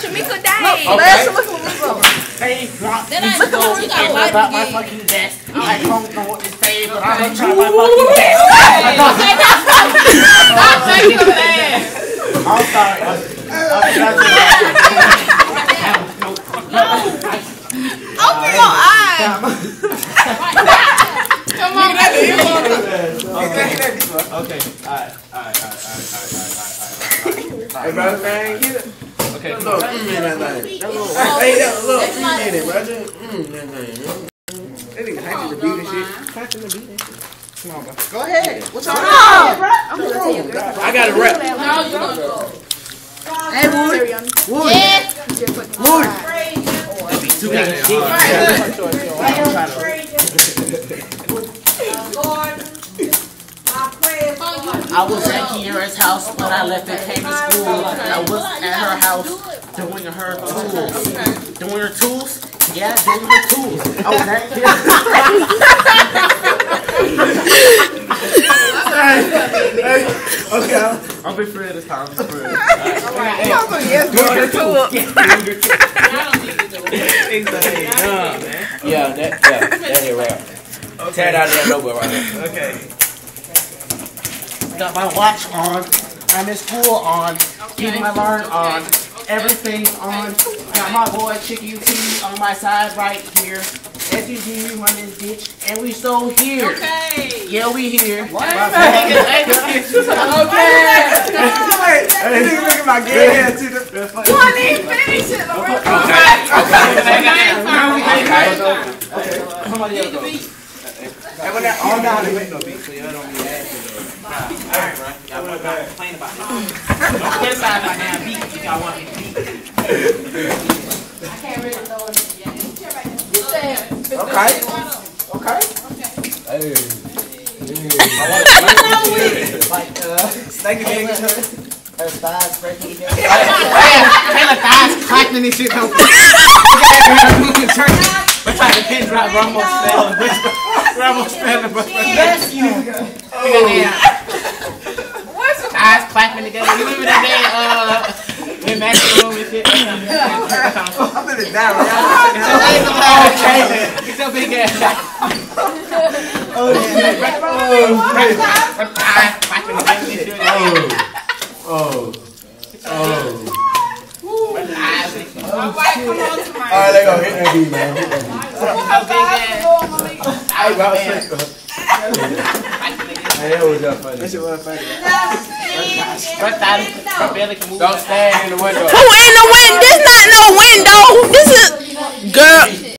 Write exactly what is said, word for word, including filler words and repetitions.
Tamika Day. Last time, look at They want Then me I to go you got and white about my again. fucking best. I don't know what to say, but I'm gonna try my fucking best. Stop making a man. I'm sorry. I'm, Open your eyes. Come on, baby. Okay. Okay. Alright. Alright. Alright. Alright. Hey, bro, man, get it. Okay. That little mm in that thing. That little, hey, that little mm in it, bro. Just mm in that thing. That nigga hacking the beat and shit. Hacking the beat and shit. Come on, bro. Go ahead. What's your name? I'm gonna tell you. I got it rap. No, you don't go. Hey, Wood. Wood. Yeah. Wood. Too many I was at Kiera's house when I left and came to school. I was at her house doing her tools. Doing her tools? Yeah, doing her tools. I was at Kiera's Okay, I'll, I'll be free this time. I'll be free. Alright. Doing her tools. Yeah, that, yeah, that is rap. Tear it out of that logo right there. Okay. Got my watch on. I'm in school on. Getting my learn on. Everything's on. Got my boy Chicky T on my side right here. S U G run this bitch, and we still here. Okay. Yeah, we here. What? Okay. Hey, nigga making my gay hair too. You want to finish it, Loretta? Okay. Somebody else go. Hey, when that all down, there ain't no beat, so y'all don't be asking. Alright, bro. Y'all want to complain about it. Don't criticize my damn beat if y'all want me to beat. I can't really know it yet. Okay. Okay. Hey. Like, uh, snake again. Her thighs breaking together. Her thighs clacking and shit. We're trying to pin drop Ramos spell and Ramos spell and yes, you. What's thighs clapping together? You remember that day? Uh, in Mexico and shit. I'm in it down. Okay, get your big ass. Oh yeah. Thighs clapping together and shit. Oh. Oh. Alright, they gonna hit that beat, man. Hit that beat. Hey, bro, hey, that was just funny. That shit was funny. Don't stand in the window. Who in the window? This not no